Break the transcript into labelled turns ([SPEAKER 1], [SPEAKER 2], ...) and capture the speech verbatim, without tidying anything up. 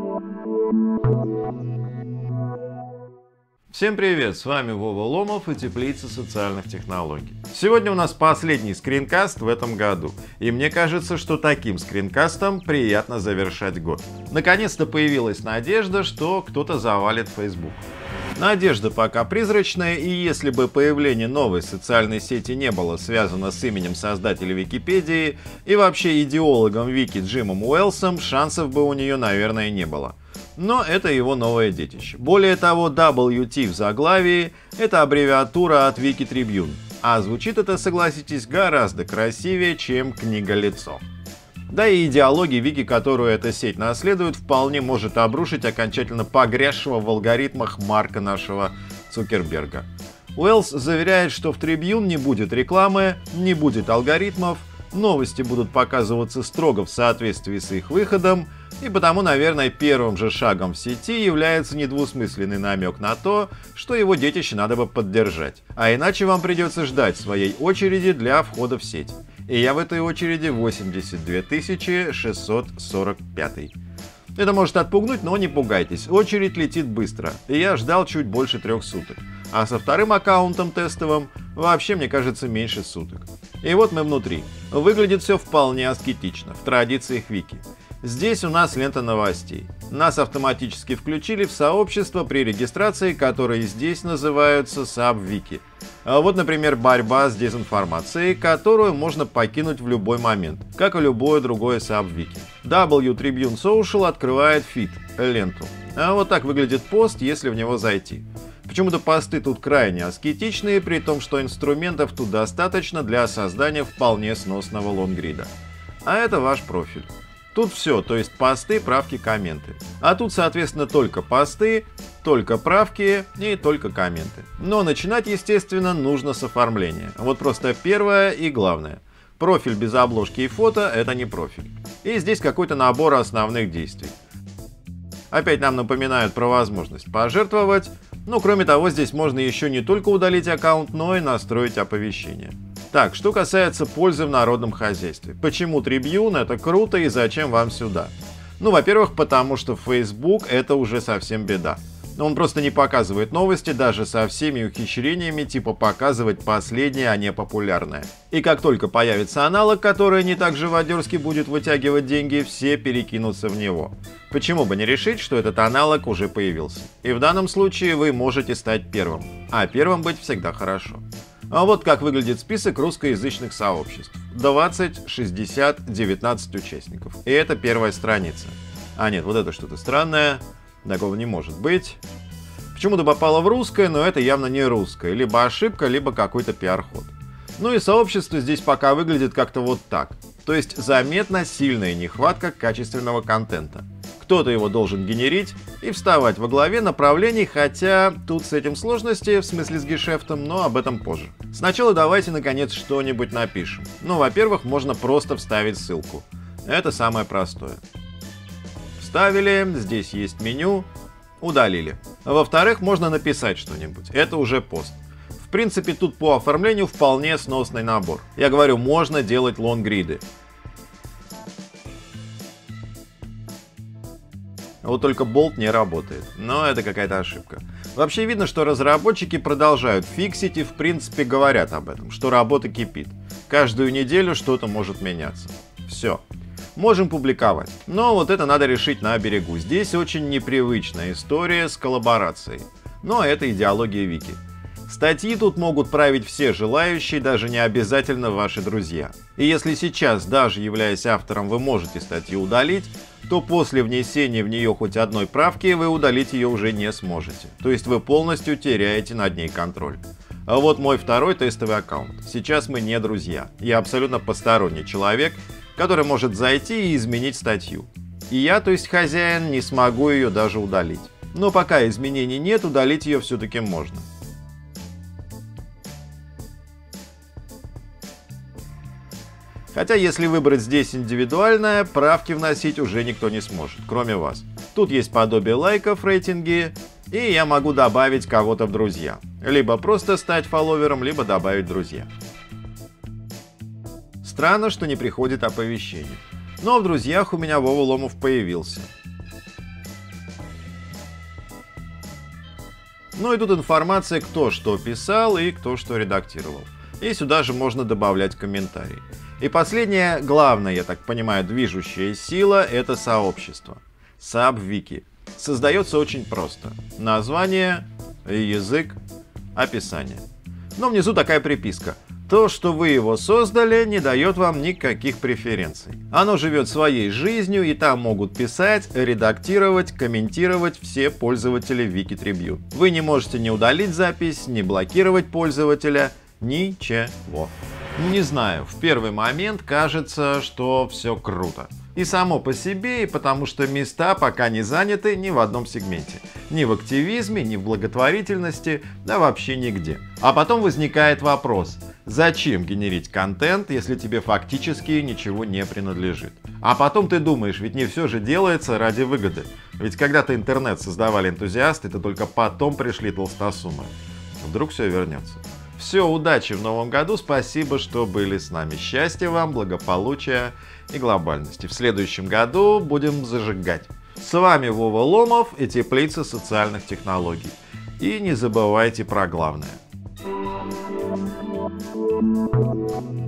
[SPEAKER 1] Всем привет, с вами Вова Ломов и Теплица социальных технологий. Сегодня у нас последний скринкаст в этом году, и мне кажется, что таким скринкастом приятно завершать год. Наконец-то появилась надежда, что кто-то завалит Facebook. Надежда пока призрачная, и если бы появление новой социальной сети не было связано с именем создателя Википедии и вообще идеологом Вики Джимом Уэллсом, шансов бы у нее, наверное, не было. Но это его новое детище. Более того, дабл ю ти в заглавии — это аббревиатура от Wiki Tribune, а звучит это, согласитесь, гораздо красивее, чем книга-лицо. Да и идеология Вики, которую эта сеть наследует, вполне может обрушить окончательно погрязшего в алгоритмах Марка нашего Цукерберга. Уэллс заверяет, что в Tribune не будет рекламы, не будет алгоритмов, новости будут показываться строго в соответствии с их выходом, и потому, наверное, первым же шагом в сети является недвусмысленный намек на то, что его детище надо бы поддержать. А иначе вам придется ждать своей очереди для входа в сеть. И я в этой очереди восемьдесят две тысячи шестьсот сорок пятый. Это может отпугнуть, но не пугайтесь, очередь летит быстро, и я ждал чуть больше трех суток. А со вторым аккаунтом тестовым вообще, мне кажется, меньше суток. И вот мы внутри. Выглядит все вполне аскетично, в традициях Вики. Здесь у нас лента новостей. Нас автоматически включили в сообщество при регистрации, которые здесь называются Sub-Wiki. А вот, например, борьба с дезинформацией, которую можно покинуть в любой момент, как и любое другое Sub-Wiki. дабл ю Tribune Social открывает фид, ленту. А вот так выглядит пост, если в него зайти. Почему-то посты тут крайне аскетичные, при том, что инструментов тут достаточно для создания вполне сносного лонгрида. А это ваш профиль. Тут все, то есть посты, правки, комменты. А тут, соответственно, только посты, только правки и только комменты. Но начинать, естественно, нужно с оформления. Вот просто первое и главное. Профиль без обложки и фото — это не профиль. И здесь какой-то набор основных действий. Опять нам напоминают про возможность пожертвовать. Ну, кроме того, здесь можно еще не только удалить аккаунт, но и настроить оповещения. Так, что касается пользы в народном хозяйстве. Почему Tribune — это круто и зачем вам сюда? Ну, во-первых, потому что Facebook — это уже совсем беда. Он просто не показывает новости даже со всеми ухищрениями, типа показывать последнее, а не популярное. И как только появится аналог, который не так живодерски будет вытягивать деньги, все перекинутся в него. Почему бы не решить, что этот аналог уже появился? И в данном случае вы можете стать первым. А первым быть всегда хорошо. А вот как выглядит список русскоязычных сообществ. двадцать, шестьдесят, девятнадцать участников. И это первая страница. А нет, вот это что-то странное. Такого не может быть. Почему-то попало в русское, но это явно не русское. Либо ошибка, либо какой-то пиар-ход. Ну и сообщество здесь пока выглядит как-то вот так. То есть заметна сильная нехватка качественного контента. Кто-то его должен генерить и вставать во главе направлений, хотя тут с этим сложности, в смысле с гешефтом, но об этом позже. Сначала давайте наконец что-нибудь напишем. Ну, во-первых, можно просто вставить ссылку. Это самое простое. Вставили, здесь есть меню, удалили. Во-вторых, можно написать что-нибудь. Это уже пост. В принципе, тут по оформлению вполне сносный набор. Я говорю, можно делать лонгриды. Вот только болт не работает, но это какая-то ошибка. Вообще видно, что разработчики продолжают фиксить и в принципе говорят об этом, что работа кипит. Каждую неделю что-то может меняться. Все. Можем публиковать. Но вот это надо решить на берегу. Здесь очень непривычная история с коллаборацией. Но это идеология Вики. Статьи тут могут править все желающие, даже не обязательно ваши друзья. И если сейчас, даже являясь автором, вы можете статью удалить, то после внесения в нее хоть одной правки вы удалить ее уже не сможете. То есть вы полностью теряете над ней контроль. А вот мой второй тестовый аккаунт. Сейчас мы не друзья. Я абсолютно посторонний человек, который может зайти и изменить статью. И я, то есть хозяин, не смогу ее даже удалить. Но пока изменений нет, удалить ее все-таки можно. Хотя если выбрать здесь индивидуальное, правки вносить уже никто не сможет, кроме вас. Тут есть подобие лайков, рейтинги, и я могу добавить кого-то в друзья. Либо просто стать фолловером, либо добавить друзья. Странно, что не приходит оповещение. Но в друзьях у меня Вова Ломов появился. Ну и тут информация, кто что писал и кто что редактировал. И сюда же можно добавлять комментарии. И последняя, главная, я так понимаю, движущая сила — это сообщество. Subwiki. Создается очень просто. Название, язык, описание. Но внизу такая приписка. То, что вы его создали, не дает вам никаких преференций. Оно живет своей жизнью, и там могут писать, редактировать, комментировать все пользователи Wiki-Tribune. Вы не можете ни удалить запись, ни блокировать пользователя, ничего. Не знаю, в первый момент кажется, что все круто. И само по себе, и потому что места пока не заняты ни в одном сегменте. Ни в активизме, ни в благотворительности, да вообще нигде. А потом возникает вопрос, зачем генерить контент, если тебе фактически ничего не принадлежит? А потом ты думаешь, ведь не все же делается ради выгоды. Ведь когда-то интернет создавали энтузиасты, то только потом пришли толстосумы. Вдруг все вернется. Все, удачи в новом году, спасибо, что были с нами. Счастья вам, благополучия и глобальности. В следующем году будем зажигать. С вами Вова Ломов и Теплица социальных технологий. И не забывайте про главное.